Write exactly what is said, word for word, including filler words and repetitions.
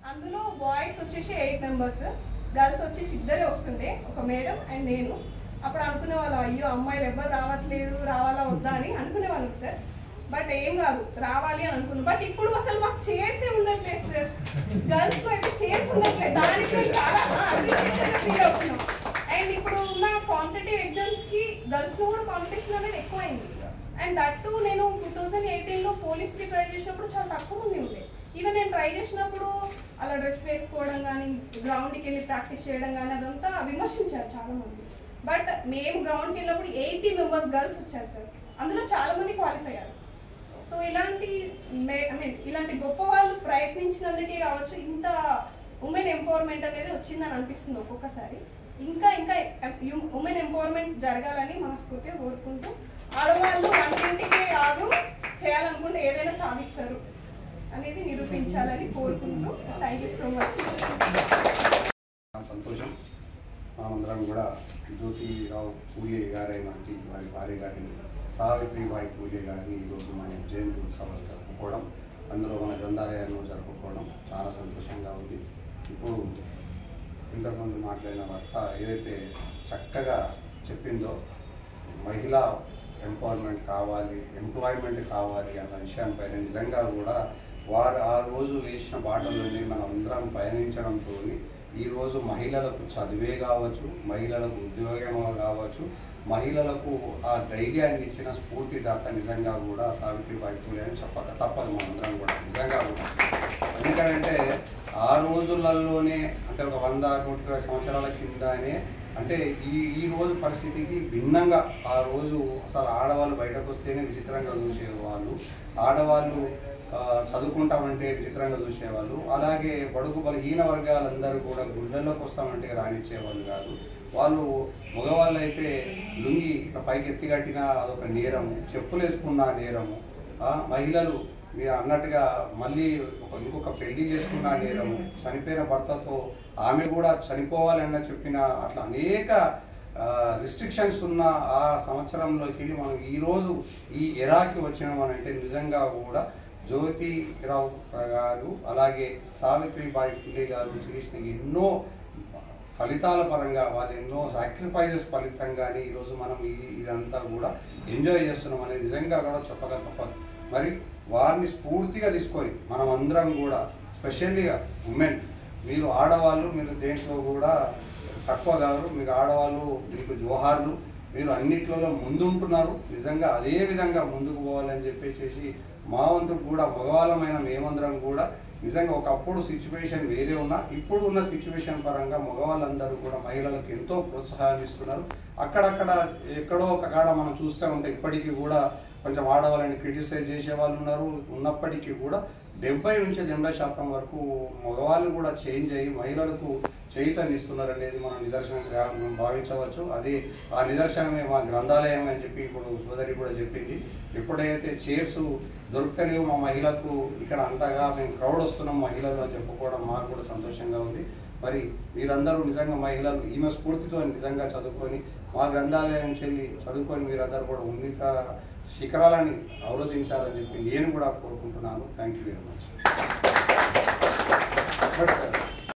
అందులో బాయ్స్ వచ్చేసి eight members, girls వచ్చేసి ఇద్దరే వస్తుండే, ఒక మేడం అండ్ నేను. అప్పుడు అనుకునే వాళ్ళు అయ్యో అమ్మాయిలు ఎవరు రావట్లేదు, రావాలా వద్దా అని అనుకునే వాళ్ళం సార్. బట్ ఏం కాదు, రావాలి అని అనుకున్నాం. బట్ ఇప్పుడు అసలు మాకు చైర్సే ఉండట్లేదు సార్, గర్ల్స్ అయితే చైర్స్ ఉండట్లేదు. దానికి చాలా అప్రిషియేషన్ ఫీల్ అవుతున్నాం. అండ్ ఇప్పుడు ఉన్న కాంపిటేటివ్ ఎగ్జామ్స్కి గర్ల్స్లో కూడా కాంపిటీషన్ అనేది ఎక్కువైంది. అండ్ దట్టు నేను టూ థౌజండ్ ఎయిటీన్లో పోలీస్కి ట్రై చేసినప్పుడు చాలా తక్కువ మంది ఉండే. ఈవెన్ నేను ట్రై చేసినప్పుడు అలా డ్రెస్ వేసుకోవడం కానీ, గ్రౌండ్కి వెళ్ళి ప్రాక్టీస్ చేయడం కానీ అదంతా విమర్శించారు చాలామంది. బట్ మేము గ్రౌండ్కి వెళ్ళినప్పుడు ఎయిటీ మెంబర్స్ గర్ల్స్ వచ్చారు సార్, అందులో చాలామంది క్వాలిఫై అయ్యారు. సో ఇలాంటి మే ఐ మీన్ ఇలాంటి గొప్ప వాళ్ళు ప్రయత్నించినందుకే కావచ్చు ఇంత ఉమెన్ ఎంపవర్మెంట్ అనేది వచ్చిందని అనిపిస్తుంది ఒక్కొక్కసారి. ఇంకా ఇంకా ఉమెన్ ఎంపవర్మెంట్ జరగాలని మనస్ఫూర్తిగా కోరుకుంటూ, ఆడవాళ్ళు వంటింటికే కాదు చేయాలనుకుంటే ఏదైనా సాధిస్తారు అనేది నిరూపించాలని కోరుకుంటూ థ్యాంక్ యూ సో మచ్. సంతోషం. మనమందరం కూడా జ్యోతిరావు పూలే గారైన వారి భార్య గారిని సావిత్రిబాయి పూలే గారిని ఈరోజు మనం జయంతి ఉత్సవాలు జరుపుకోవడం, అందులో మన గ్రంథాలయాల్లో జరుపుకోవడం చాలా సంతోషంగా ఉంది. ఇప్పుడు ఇంతకుముందు మాట్లాడిన భర్త ఏదైతే చక్కగా చెప్పిందో, మహిళా ఎంపవర్మెంట్ కావాలి, ఎంప్లాయ్మెంట్ కావాలి అన్న విషయానిపైన నిజంగా కూడా వారు ఆ రోజు వేసిన బాటలోనే మనం అందరం పయనించడంతో ఈరోజు మహిళలకు చదివే కావచ్చు, మహిళలకు ఉద్యోగం కావచ్చు, మహిళలకు ఆ ధైర్యాన్ని ఇచ్చిన స్ఫూర్తిదాత నిజంగా కూడా సావిత్రిబాయి పూలే అని చెప్పక తప్పదు మనందరం కూడా నిజంగా కూడా. ఎందుకంటే ఆ రోజులలోనే అంటే ఒక వంద నూట ఇరవై సంవత్సరాల కిందనే అంటే ఈ ఈ రోజు పరిస్థితికి భిన్నంగా ఆ రోజు అసలు ఆడవాళ్ళు బయటకు వస్తేనే విచిత్రంగా చూసేవాళ్ళు, ఆడవాళ్ళు చదువుకుంటామంటే విచిత్రంగా చూసేవాళ్ళు, అలాగే బడుగు బలహీన వర్గాలందరూ కూడా గుళ్ళల్లోకి వస్తామంటే రానిచ్చేవాళ్ళు కాదు. వాళ్ళు మగవాళ్ళు అయితే లుంగి పైకి ఎత్తిగట్టినా అదొక నేరము, చెప్పులు వేసుకున్న నేరము, మహిళలు మీరు అన్నట్టుగా మళ్ళీ ఒక ఇంకొక పెళ్లి చేసుకున్న నేరము, చనిపోయిన భర్తతో ఆమె కూడా చనిపోవాలన్న చెప్పిన అట్లా అనేక రిస్ట్రిక్షన్స్ ఉన్న ఆ సంవత్సరంలోకి వెళ్ళి మనం ఈరోజు ఈ ఎరాకి వచ్చినామనంటే నిజంగా కూడా జ్యోతిరావు గారు అలాగే సావిత్రిబాయి పూలే గారు చేసిన ఎన్నో ఫలితాల పరంగా వాళ్ళు ఎన్నో సాక్రిఫైజెస్ ఫలితంగానే ఈరోజు మనం ఈ ఇదంతా కూడా ఎంజాయ్ చేస్తున్నాం అనేది నిజంగా కూడా చెప్పక తప్పదు. మరి వారిని స్ఫూర్తిగా తీసుకొని మనం అందరం కూడా స్పెషల్లీగా ఉమెన్, మీరు ఆడవాళ్ళు మీరు దేంట్లో కూడా తక్కువ కాదు, మీకు ఆడవాళ్ళు మీకు జోహార్లు, మీరు అన్నిట్లలో ముందుంటున్నారు. నిజంగా అదే విధంగా ముందుకు పోవాలని చెప్పేసి మా వంతు కూడా మగవాళ్ళమైన మేమందరం కూడా నిజంగా ఒకప్పుడు సిచ్యువేషన్ వేరే ఉన్నా ఇప్పుడు ఉన్న సిచ్యువేషన్ పరంగా మగవాళ్ళందరూ కూడా మహిళలకు ఎంతో ప్రోత్సాహాన్ని ఇస్తున్నారు. అక్కడక్కడ ఎక్కడో ఒక కాడ మనం చూస్తూ ఉంటే ఇప్పటికీ కూడా కొంచెం ఆడవాళ్ళని క్రిటిసైజ్ చేసే వాళ్ళు ఉన్నారు. ఉన్నప్పటికీ కూడా డెబ్బై నుంచి ఎనభై శాతం వరకు మగవాళ్ళు కూడా చేంజ్ అయ్యి మహిళలకు చైతన్యస్తున్నారు అనేది మనం నిదర్శనంగా భావించవచ్చు. అది ఆ నిదర్శనమే మా గ్రంథాలయం అని చెప్పి ఇప్పుడు సోదరి కూడా చెప్పింది. ఎప్పుడైతే చైర్స్ దొరుకుతలేవు మా మహిళకు ఇక్కడ అంతగా మేము క్రౌడ్ వస్తున్నాం మహిళలు అని చెప్పుకోవడం మాకు కూడా సంతోషంగా ఉంది. మరి మీరందరూ నిజంగా మహిళలు ఈమె స్ఫూర్తితో నిజంగా చదువుకొని మా గ్రంథాలయం చెల్లి చదువుకొని మీరందరూ కూడా ఉన్నత శిఖరాలని అవరోధించాలని చెప్పి నేను కూడా కోరుకుంటున్నాను. Thank you very much. But